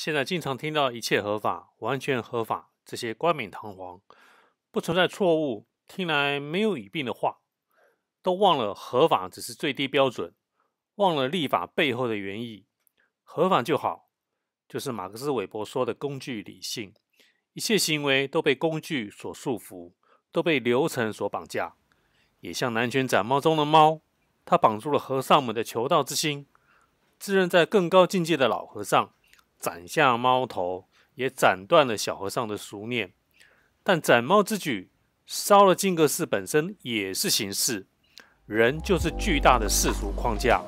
现在经常听到一切合法、完全合法这些冠冕堂皇、不存在错误、听来没有语病的话，都忘了合法只是最低标准，忘了立法背后的原意。合法就好，就是马克思韦伯说的工具理性，一切行为都被工具所束缚，都被流程所绑架。也像南拳斩猫中的猫，它绑住了和尚们的求道之心。自认在更高境界的老和尚斩下猫头，也斩断了小和尚的俗念。但斩猫之举，烧了金阁寺本身也是形式，人就是巨大的世俗框架。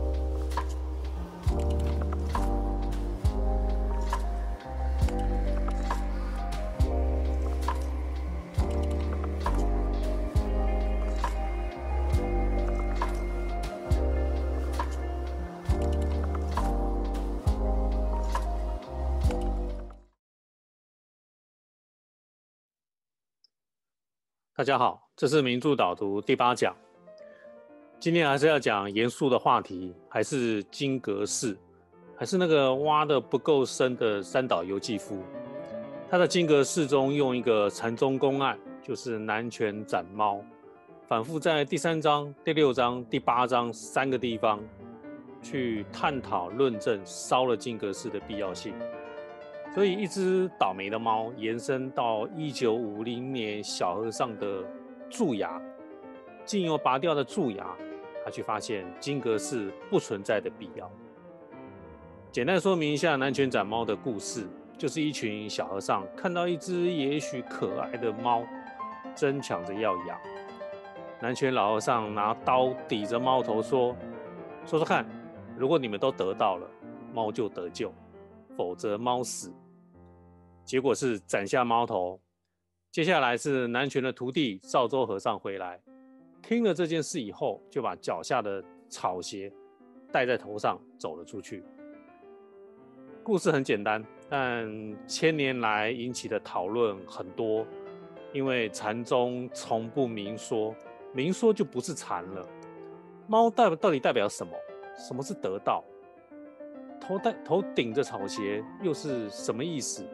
大家好，这是名著导读第8讲。今天还是要讲严肃的话题，还是金阁寺，还是那个挖得不够深的三岛由纪夫。他在金阁寺中用一个禅宗公案，就是南拳斩猫，反复在第3章、第6章、第8章3个地方去探讨论证烧了金阁寺的必要性。所以一只倒霉的猫延伸到1950年小和尚的蛀牙，经由拔掉的蛀牙，他去发现金阁寺不存在的必要。简单说明一下南拳斩猫的故事，就是一群小和尚看到一只也许可爱的猫，争抢着要养。南拳老和尚拿刀抵着猫头说看，如果你们都得到了，猫就得救，否则猫死。结果是斩下猫头。接下来是南拳的徒弟赵州和尚回来，听了这件事以后，就把脚下的草鞋戴在头上走了出去。故事很简单，但1000年来引起的讨论很多，因为禅宗从不明说，明说就不是禅了。猫到底代表什么？什么是得道？头顶着草鞋又是什么意思？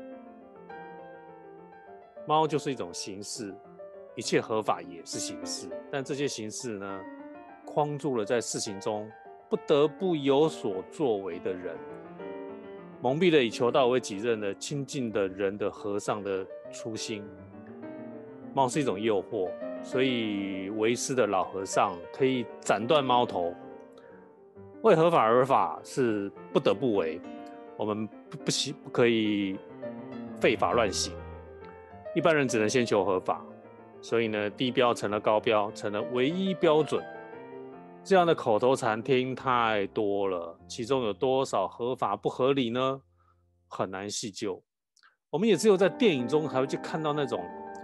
猫就是一种形式，一切合法也是形式，但这些形式呢，框住了在事情中不得不有所作为的人，蒙蔽了以求道为己任的亲近的人的和尚的初心。猫是一种诱惑，所以为师的老和尚可以斩断猫头。为合法而法是不得不为，我们不可以废法乱行。一般人只能先求合法，所以呢，低标成了高标，成了唯一标准。这样的口头禅听太多了，其中有多少合法不合理呢？很难细究。我们也只有在电影中才会去看到那种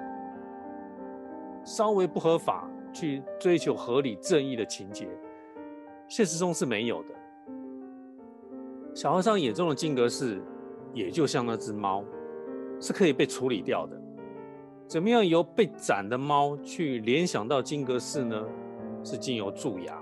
稍微不合法去追求合理正义的情节，现实中是没有的。小和尚眼中的金阁寺，也就像那只猫，是可以被处理掉的。怎么样由被斩的猫去联想到金阁寺呢？是经由蛀牙。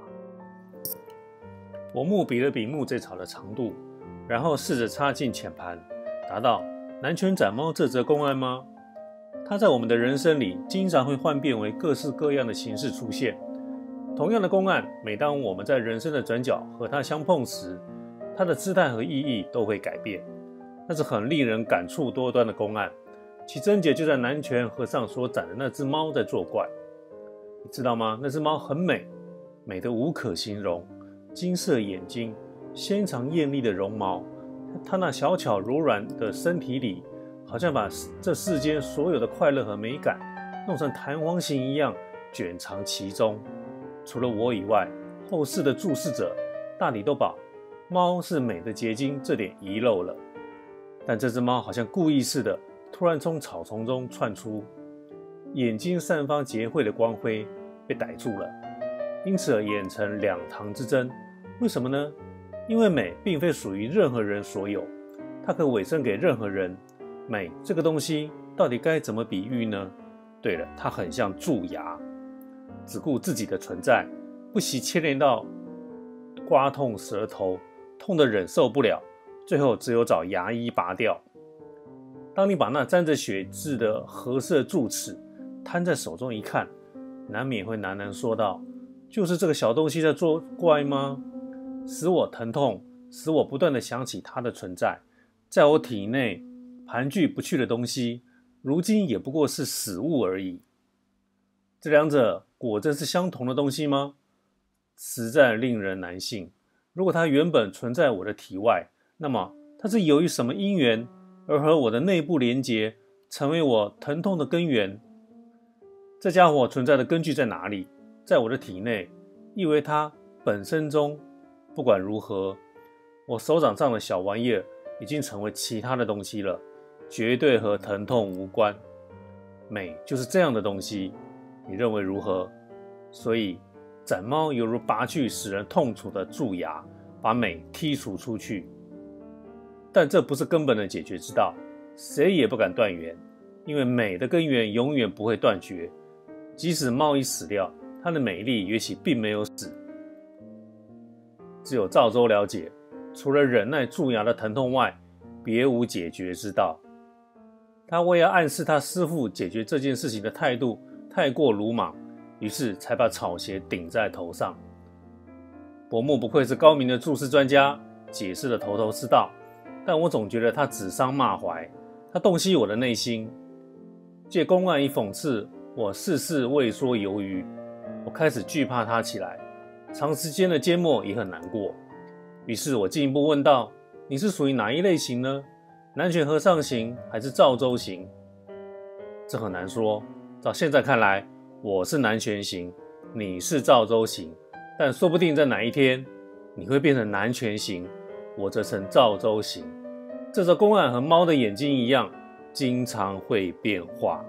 我目比了比木贼草的长度，然后试着插进浅盘，答道：南拳斩猫这则公案吗？它在我们的人生里经常会幻变为各式各样的形式出现。同样的公案，每当我们在人生的转角和它相碰时，它的姿态和意义都会改变。那是很令人感触多端的公案，其症结就在南拳和尚所斩的那只猫在作怪。你知道吗？那只猫很美，美得无可形容，金色眼睛，纤长艳丽的绒毛，它那小巧柔软的身体里，好像把这世间所有的快乐和美感弄成弹簧形一样卷藏其中。除了我以外，后世的注释者大抵都把猫是美的结晶这点遗漏了。但这只猫好像故意似的，突然从草丛中窜出，眼睛散发结慧的光辉，被逮住了，因此而演成两堂之争。为什么呢？因为美并非属于任何人所有，它可委身给任何人。美这个东西到底该怎么比喻呢？对了，它很像蛀牙，只顾自己的存在，不惜牵连到刮痛舌头，痛得忍受不了， 最后只有找牙医拔掉。当你把那沾着血渍的褐色锯齿摊在手中一看，难免会喃喃说道：就是这个小东西在作怪吗？使我疼痛，使我不断地想起它的存在。在我体内盘踞不去的东西，如今也不过是死物而已。这两者果真是相同的东西吗？实在令人难信。如果它原本存在我的体外，那么它是由于什么因缘而和我的内部连结，成为我疼痛的根源？这家伙存在的根据在哪里？在我的体内，亦为它本身中。不管如何，我手掌上的小玩意儿已经成为其他的东西了，绝对和疼痛无关。美就是这样的东西，你认为如何？所以斩猫犹如拔去使人痛楚的蛀牙，把美剔除出去。但这不是根本的解决之道，谁也不敢断言，因为美的根源永远不会断绝。即使猫已死掉，它的美丽也许并没有死。只有赵州了解，除了忍耐蛀牙的疼痛外，别无解决之道。他为了暗示他师父解决这件事情的态度太过鲁莽，于是才把草鞋顶在头上。伯木不愧是高明的注释专家，解释得头头是道，但我总觉得他指桑骂槐，他洞悉我的内心。借公案以讽刺我事事畏缩犹豫，我开始惧怕他起来，长时间的缄默也很难过。于是我进一步问道：你是属于哪一类型呢？南拳和尚型还是赵州型？这很难说，照现在看来，我是南拳型，你是赵州型，但说不定在哪一天，你会变成南拳型，我则成赵州型。这则公案和猫的眼睛一样，经常会变化。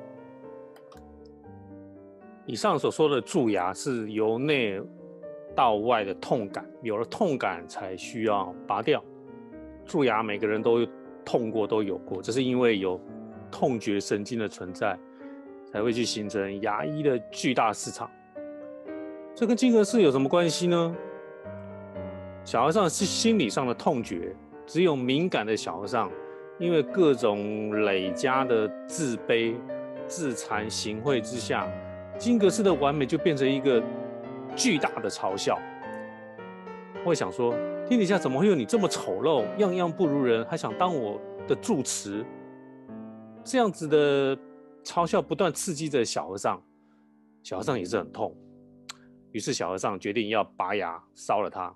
以上所说的蛀牙是由内到外的痛感，有了痛感才需要拔掉。蛀牙每个人都痛过，都有过，这是因为有痛觉神经的存在，才会去形成牙医的巨大市场。这跟金阁寺有什么关系呢？小和尚是心理上的痛觉，只有敏感的小和尚，因为各种累加的自卑、自惭形秽之下，金阁寺的完美就变成一个巨大的嘲笑。我会想说，天底下怎么会有你这么丑陋、样样不如人，还想当我的住持？这样子的嘲笑不断刺激着小和尚，小和尚也是很痛。于是小和尚决定要拔牙烧了它。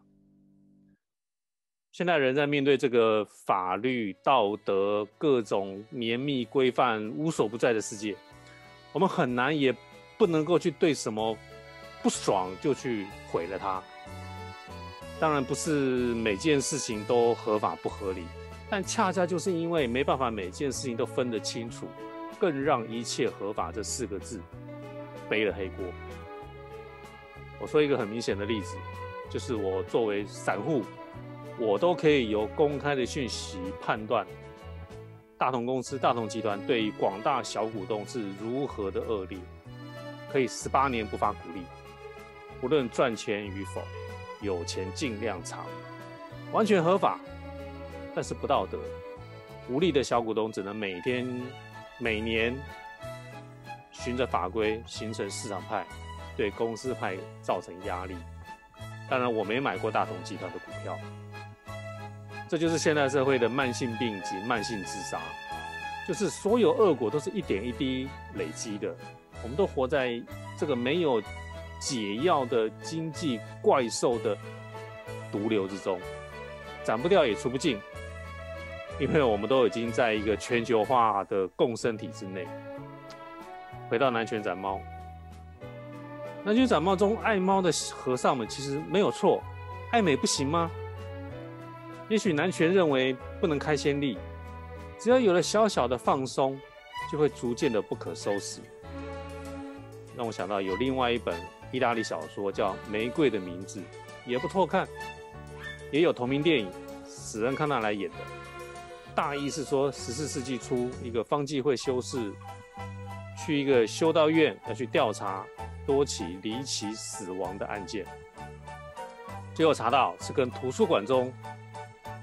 现代人在面对这个法律、道德各种绵密规范无所不在的世界，我们很难也不能够去对什么不爽就去毁了它。当然不是每件事情都合法不合理，但恰恰就是因为没办法每件事情都分得清楚，更让一切合法这4个字背了黑锅。我说一个很明显的例子，就是我作为散户，我都可以由公开的讯息判断大同公司、大同集团对于广大小股东是如何的恶劣，可以18年不发股利，无论赚钱与否，有钱尽量藏，完全合法，但是不道德。无力的小股东只能每年循着法规形成市场派，对公司派造成压力。当然，我没买过大同集团的股票。这就是现代社会的慢性病及慢性自杀，就是所有恶果都是一点一滴累积的。我们都活在这个没有解药的经济怪兽的毒瘤之中，斩不掉也除不尽，因为我们都已经在一个全球化的共生体之内。回到南拳斩猫，南拳斩猫中爱猫的和尚们其实没有错，爱美不行吗？也许南拳认为不能开先例，只要有了小小的放松，就会逐渐的不可收拾。让我想到有另外一本意大利小说叫《玫瑰的名字》，也不错看，也有同名电影，史恩康纳莱演的。大意是说14世纪初，一个方济会修士去一个修道院要去调查多起离奇死亡的案件，最后查到是跟图书馆中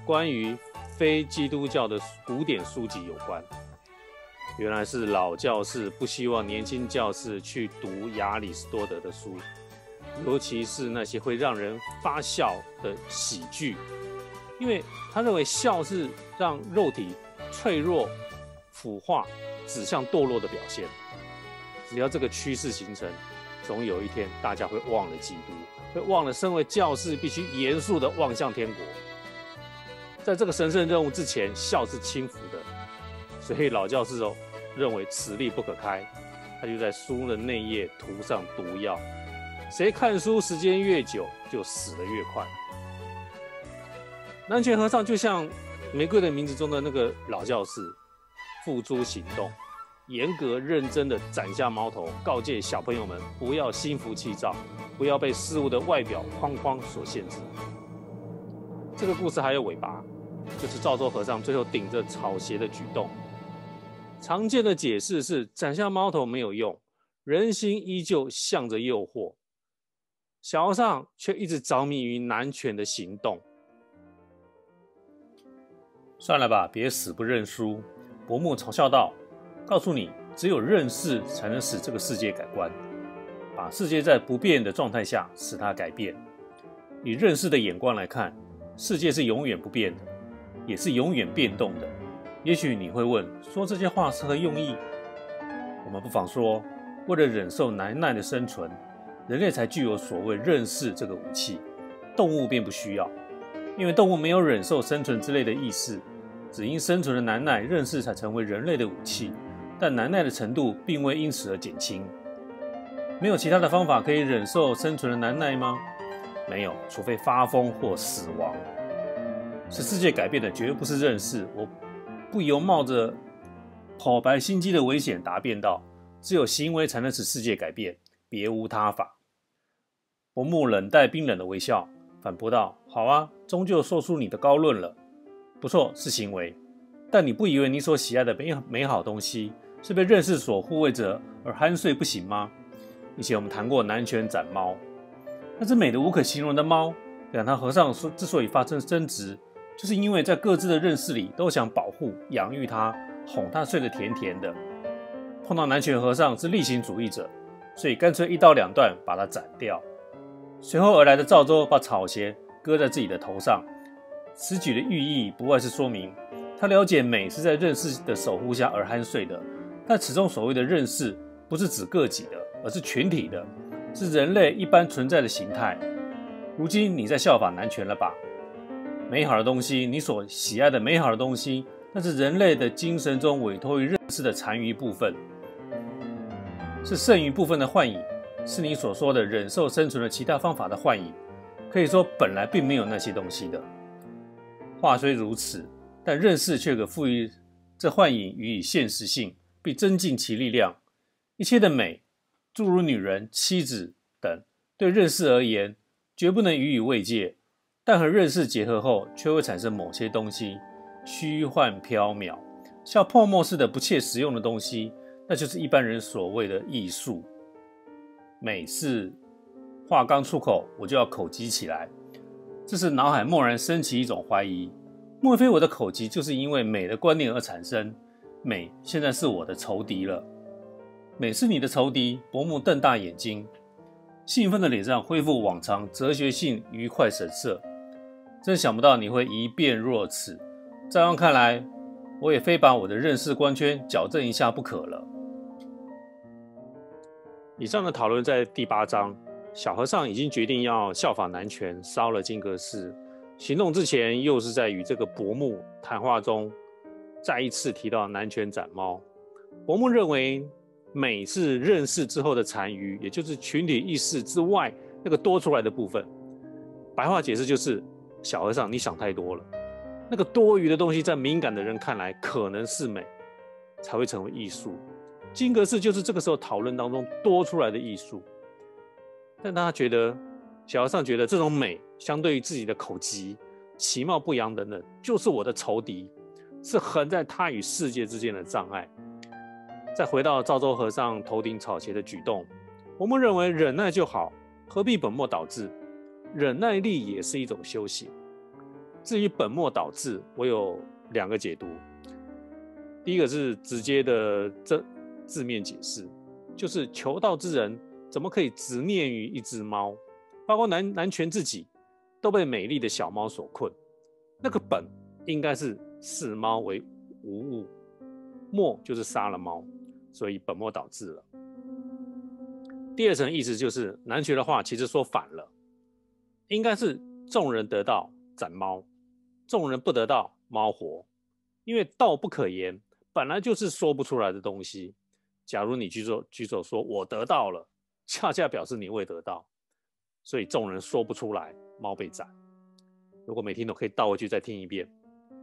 关于非基督教的古典书籍有关。原来是老教士不希望年轻教士去读亚里士多德的书，尤其是那些会让人发笑的喜剧，因为他认为笑是让肉体脆弱、腐化、指向堕落的表现。只要这个趋势形成，总有一天大家会忘了基督，会忘了身为教士必须严肃地望向天国。在这个神圣任务之前，笑是轻浮的，所以老教士认为此例不可开，他就在书的内页涂上毒药。谁看书时间越久，就死得越快。南泉和尚就像《玫瑰的名字》中的那个老教士，付诸行动，严格认真地斩下矛头，告诫小朋友们不要心浮气躁，不要被事物的外表框框所限制。这个故事还有尾巴，就是赵州和尚最后顶着草鞋的举动。常见的解释是斩下矛头没有用，人心依旧向着诱惑，小和尚却一直着迷于南拳的行动。算了吧，别死不认输。伯木嘲笑道，告诉你，只有认识才能使这个世界改观，把世界在不变的状态下使它改变。以认识的眼光来看，世界是永远不变的，也是永远变动的。也许你会问，说这些话是何用意？我们不妨说，为了忍受难耐的生存，人类才具有所谓认识这个武器，动物便不需要，因为动物没有忍受生存之类的意识，只因生存的难耐，认识才成为人类的武器，但难耐的程度并未因此而减轻。没有其他的方法可以忍受生存的难耐吗？没有，除非发疯或死亡。使世界改变的绝不是认识，我不由冒着跑白心机的危险答辩道，只有行为才能使世界改变，别无他法。伯木冷带冰冷的微笑，反驳道，好啊，终究说出你的高论了。不错，是行为，但你不以为你所喜爱的美好东西是被认识所护卫着而酣睡不行吗？以前我们谈过南拳斩猫，那只美得无可形容的猫，两堂和尚之所以发生争执，就是因为在各自的认识里都想保护、养育它，哄它睡得甜甜的。碰到南拳和尚是厉行主义者，所以干脆一刀两断把它斩掉。随后而来的赵州把草鞋搁在自己的头上，此举的寓意不外是说明他了解美是在认识的守护下而酣睡的，但此中所谓的认识不是指个体的，而是群体的，是人类一般存在的形态。如今你在效法南拳了吧？美好的东西，你所喜爱的美好的东西，那是人类的精神中委托于认识的残余部分，是剩余部分的幻影，是你所说的忍受生存的其他方法的幻影。可以说本来并没有那些东西的。话虽如此，但认识却可赋予这幻影予以现实性，并增进其力量。一切的美，诸如女人、妻子等，对认识而言绝不能予以慰藉，但和认识结合后，却会产生某些东西，虚幻缥缈，像泡沫似的不切实用的东西，那就是一般人所谓的艺术。美是话刚出口，我就要口急起来，这时脑海蓦然升起一种怀疑，莫非我的口急就是因为美的观念而产生？美现在是我的仇敌了。美是你的仇敌？伯木瞪大眼睛，兴奋的脸上恢复往常哲学性愉快神色。真想不到你会一辩若此，这样看来，我也非把我的认识光圈矫正一下不可了。以上的讨论在第8章，小和尚已经决定要效法南拳，烧了金阁寺。行动之前，又是在与这个伯木谈话中，再一次提到南拳斩猫。伯木认为，美是认识之后的残余，也就是群体意识之外那个多出来的部分。白话解释就是，小和尚你想太多了，那个多余的东西在敏感的人看来可能是美，才会成为艺术。金阁寺就是这个时候讨论当中多出来的艺术。但小和尚觉得这种美相对于自己的口疾、其貌不扬等等，就是我的仇敌，是横在他与世界之间的障碍。再回到赵州和尚头顶草鞋的举动，我们认为忍耐就好，何必本末倒置？忍耐力也是一种修行。 至于本末倒置，我有2个解读。第一个是直接的字面解释，就是求道之人怎么可以执念于一只猫？包括南拳自己都被美丽的小猫所困。那个本应该是视猫为无物，末就是杀了猫，所以本末倒置了。第二层意思就是南拳的话其实说反了，应该是众人得道斩猫，众人不得道猫活。因为道不可言，本来就是说不出来的东西。假如你举手说我得道了，恰恰表示你未得道，所以众人说不出来，猫被斩。如果没听懂，可以倒回去再听一遍。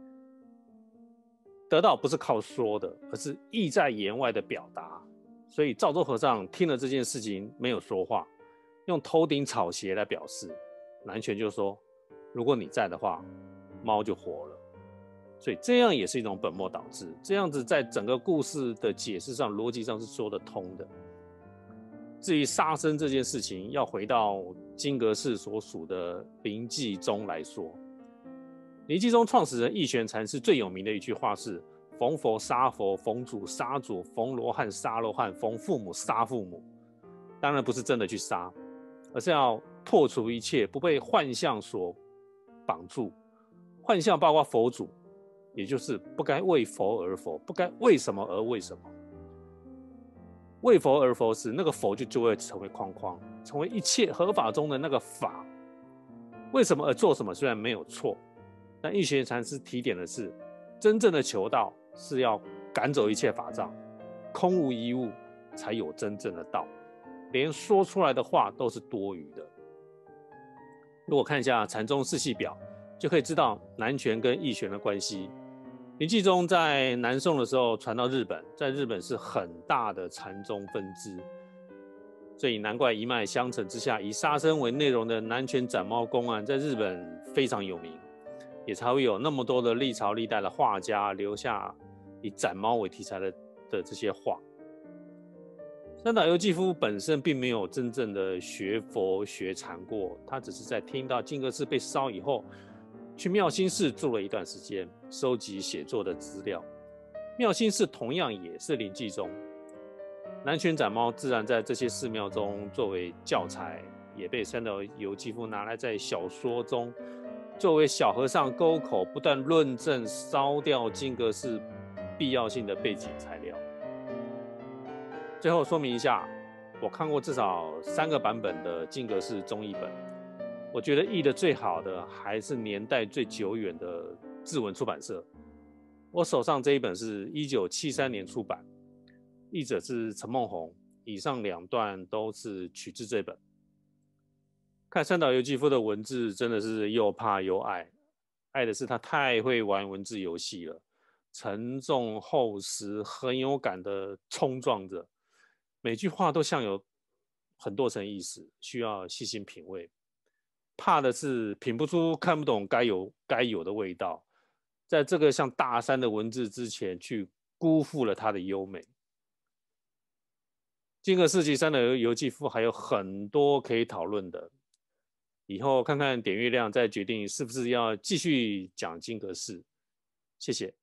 得道不是靠说的，而是意在言外的表达。所以赵州和尚听了这件事情没有说话，用头顶草鞋来表示。南拳就说：如果你在的话，猫就活了。所以这样也是一种本末倒置，这样子在整个故事的解释上、逻辑上是说得通的。至于杀生这件事情，要回到金阁寺所属的临济宗来说，临济宗创始人义玄禅师最有名的一句话是：逢佛杀佛，逢主杀主，逢罗汉杀罗汉，逢父母杀父母。当然不是真的去杀，而是要破除一切不被幻象所绑住。幻象包括佛祖，也就是不该为佛而佛，不该为什么而为什么。为佛而佛时，那个佛就会成为框框，成为一切合法中的那个法。为什么而做什么虽然没有错，但义玄禅师提点的是，真正的求道是要赶走一切法障，空无一物，才有真正的道。连说出来的话都是多余的。如果看一下禅宗世系表，就可以知道南拳跟义玄的关系。临济宗在南宋的时候传到日本，在日本是很大的禅宗分支，所以难怪一脉相承之下，以杀生为内容的南拳斩猫公案在日本非常有名，也才会有那么多的历朝历代的画家留下以斩猫为题材的这些画。三岛由纪夫本身并没有真正的学佛学禅过，他只是在听到金阁寺被烧以后，去妙心寺住了一段时间，收集写作的资料。妙心寺同样也是临济宗，南拳斩猫自然在这些寺庙中作为教材，也被三岛由纪夫拿来在小说中作为小和尚沟口不断论证烧掉金阁寺必要性的背景材料。最后说明一下，我看过至少3个版本的金阁寺中译本，我觉得译的最好的还是年代最久远的志文出版社。我手上这一本是1973年出版，译者是陈梦红，以上2段都是取自这本。看三岛由纪夫的文字真的是又怕又爱，爱的是他太会玩文字游戏了，沉重厚实很有感的冲撞着，每句话都像有很多层意思，需要细心品味。怕的是品不出看不懂该有的味道，在这个像大山的文字之前去辜负了它的优美。金阁寺及三岛由纪夫还有很多可以讨论的，以后看看点阅量再决定是不是要继续讲金阁寺。谢谢。